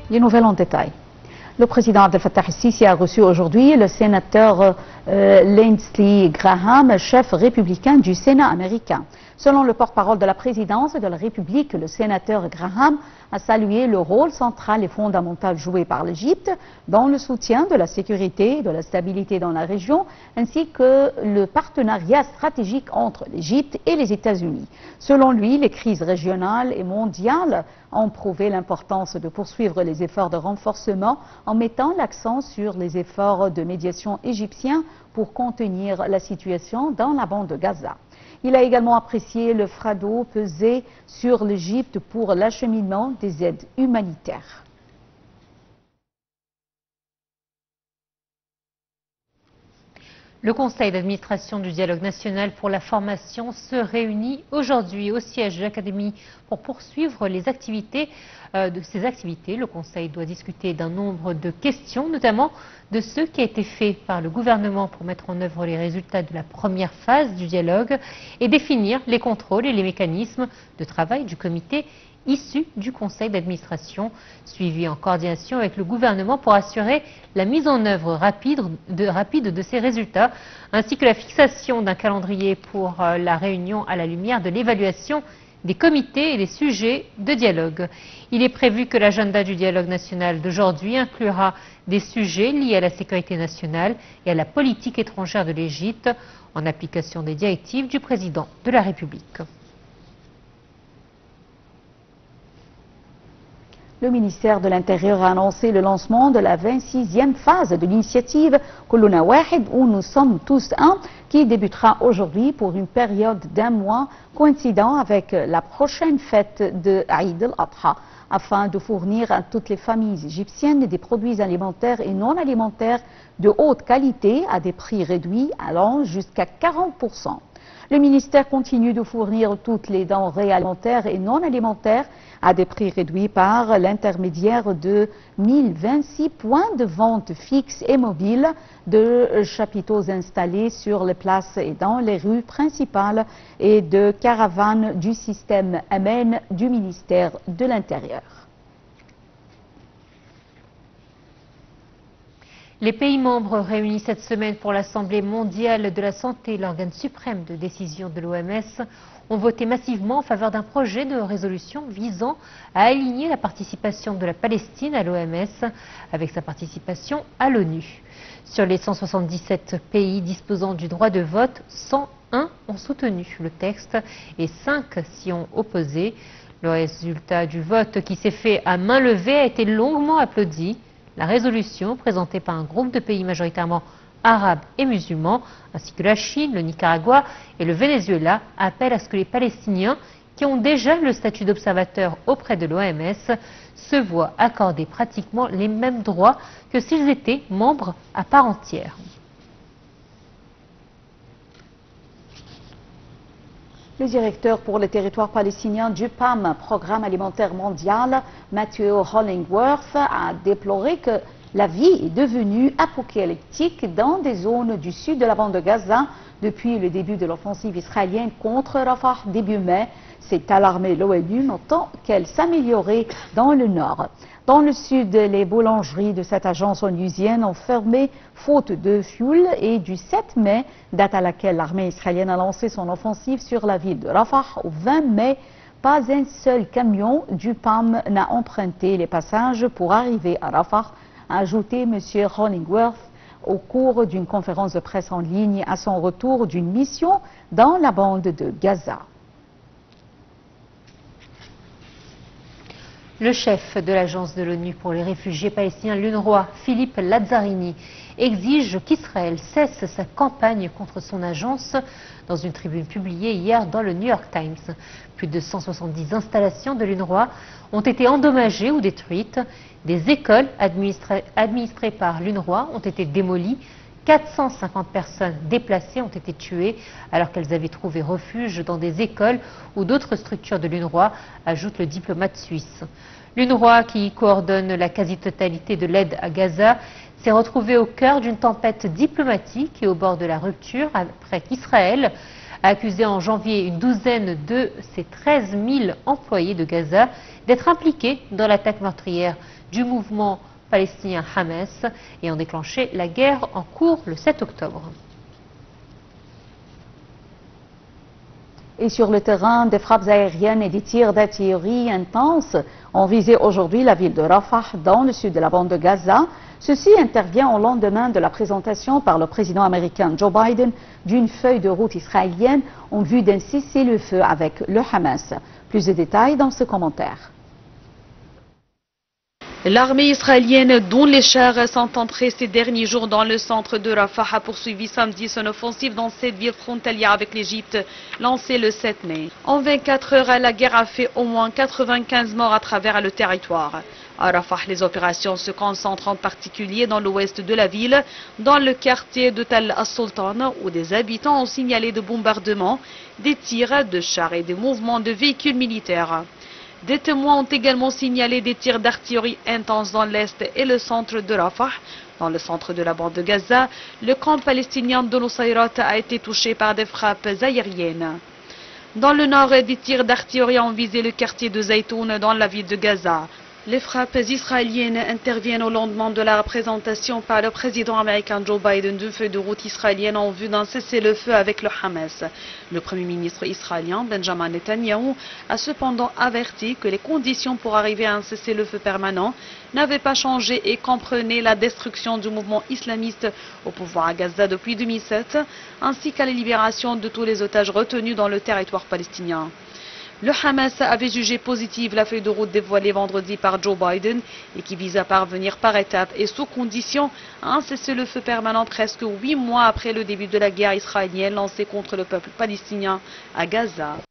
Les nouvelles en détail. Le président Abdel Fattah el-Sisi a reçu aujourd'hui le sénateur Lindsey Graham, chef républicain du Sénat américain. Selon le porte-parole de la présidence de la République, le sénateur Graham a salué le rôle central et fondamental joué par l'Égypte dans le soutien de la sécurité et de la stabilité dans la région, ainsi que le partenariat stratégique entre l'Égypte et les États-Unis. Selon lui, les crises régionales et mondiales ont prouvé l'importance de poursuivre les efforts de renforcement en mettant l'accent sur les efforts de médiation égyptiens pour contenir la situation dans la bande de Gaza. Il a également apprécié le fardeau pesé sur l'Égypte pour l'acheminement des aides humanitaires. Le Conseil d'administration du Dialogue national pour la formation se réunit aujourd'hui au siège de l'Académie pour poursuivre les activités de ces activités. Le Conseil doit discuter d'un nombre de questions, notamment de ce qui a été fait par le gouvernement pour mettre en œuvre les résultats de la première phase du dialogue et définir les contrôles et les mécanismes de travail du comité issu du conseil d'administration, suivi en coordination avec le gouvernement pour assurer la mise en œuvre rapide de ces résultats, ainsi que la fixation d'un calendrier pour la réunion à la lumière de l'évaluation des comités et des sujets de dialogue. Il est prévu que l'agenda du dialogue national d'aujourd'hui inclura des sujets liés à la sécurité nationale et à la politique étrangère de l'Égypte, en application des directives du président de la République. Le ministère de l'Intérieur a annoncé le lancement de la 26e phase de l'initiative Kuluna Wahid, où nous sommes tous un, qui débutera aujourd'hui pour une période d'un mois coïncidant avec la prochaine fête de Eid al-Adha, afin de fournir à toutes les familles égyptiennes des produits alimentaires et non alimentaires de haute qualité à des prix réduits allant jusqu'à 40%. Le ministère continue de fournir toutes les denrées alimentaires et non alimentaires à des prix réduits par l'intermédiaire de 1026 points de vente fixes et mobiles de chapiteaux installés sur les places et dans les rues principales et de caravanes du système Amen du ministère de l'Intérieur. Les pays membres réunis cette semaine pour l'Assemblée mondiale de la santé, l'organe suprême de décision de l'OMS, ont voté massivement en faveur d'un projet de résolution visant à aligner la participation de la Palestine à l'OMS avec sa participation à l'ONU. Sur les 177 pays disposant du droit de vote, 101 ont soutenu le texte et 5 s'y ont opposé. Le résultat du vote, qui s'est fait à main levée, a été longuement applaudi. La résolution, présentée par un groupe de pays majoritairement arabes et musulmans, ainsi que la Chine, le Nicaragua et le Venezuela, appelle à ce que les Palestiniens, qui ont déjà le statut d'observateur auprès de l'OMS, se voient accorder pratiquement les mêmes droits que s'ils étaient membres à part entière. Le directeur pour le territoire palestinien du PAM, Programme alimentaire mondial, Matthew Hollingworth, a déploré que la vie est devenue apocalyptique dans des zones du sud de la bande de Gaza depuis le début de l'offensive israélienne contre Rafah début mai. C'est alarmé l'ONU, notant qu'elle s'améliorait dans le nord. Dans le sud, les boulangeries de cette agence onusienne ont fermé faute de fioul et du 7 mai, date à laquelle l'armée israélienne a lancé son offensive sur la ville de Rafah, au 20 mai, pas un seul camion du PAM n'a emprunté les passages pour arriver à Rafah, a ajouté M. Hollingworth au cours d'une conférence de presse en ligne à son retour d'une mission dans la bande de Gaza. Le chef de l'agence de l'ONU pour les réfugiés palestiniens, l'UNRWA, Philippe Lazzarini, exige qu'Israël cesse sa campagne contre son agence dans une tribune publiée hier dans le New York Times. Plus de 170 installations de l'UNRWA ont été endommagées ou détruites. Des écoles administrées par l'UNRWA ont été démolies. 450 personnes déplacées ont été tuées alors qu'elles avaient trouvé refuge dans des écoles ou d'autres structures de l'UNRWA, ajoute le diplomate suisse. L'UNRWA, qui coordonne la quasi-totalité de l'aide à Gaza, s'est retrouvée au cœur d'une tempête diplomatique et au bord de la rupture après qu'Israël a accusé en janvier une douzaine de ses 13 000 employés de Gaza d'être impliqués dans l'attaque meurtrière du mouvement palestinien Hamas et ont déclenché la guerre en cours le 7 octobre. Et sur le terrain, des frappes aériennes et des tirs d'artillerie intenses ont visé aujourd'hui la ville de Rafah dans le sud de la bande de Gaza. Ceci intervient au lendemain de la présentation par le président américain Joe Biden d'une feuille de route israélienne en vue d'un cessez-le-feu avec le Hamas. Plus de détails dans ce commentaire. L'armée israélienne, dont les chars sont entrés ces derniers jours dans le centre de Rafah, a poursuivi samedi son offensive dans cette ville frontalière avec l'Égypte, lancée le 7 mai. En 24 heures, la guerre a fait au moins 95 morts à travers le territoire. À Rafah, les opérations se concentrent en particulier dans l'ouest de la ville, dans le quartier de Tal As-Sultan, où des habitants ont signalé de bombardements, des tirs de chars et des mouvements de véhicules militaires. Des témoins ont également signalé des tirs d'artillerie intenses dans l'est et le centre de Rafah. Dans le centre de la bande de Gaza, le camp palestinien de Nusayrat a été touché par des frappes aériennes. Dans le nord, des tirs d'artillerie ont visé le quartier de Zaytoun dans la ville de Gaza. Les frappes israéliennes interviennent au lendemain de la présentation par le président américain Joe Biden d'une feuille de route israélienne en vue d'un cessez-le-feu avec le Hamas. Le premier ministre israélien Benjamin Netanyahu a cependant averti que les conditions pour arriver à un cessez-le-feu permanent n'avaient pas changé et comprenaient la destruction du mouvement islamiste au pouvoir à Gaza depuis 2007, ainsi qu'à la libération de tous les otages retenus dans le territoire palestinien. Le Hamas avait jugé positive la feuille de route dévoilée vendredi par Joe Biden et qui vise à parvenir par étapes et sous condition à un cessez-le-feu permanent presque 8 mois après le début de la guerre israélienne lancée contre le peuple palestinien à Gaza.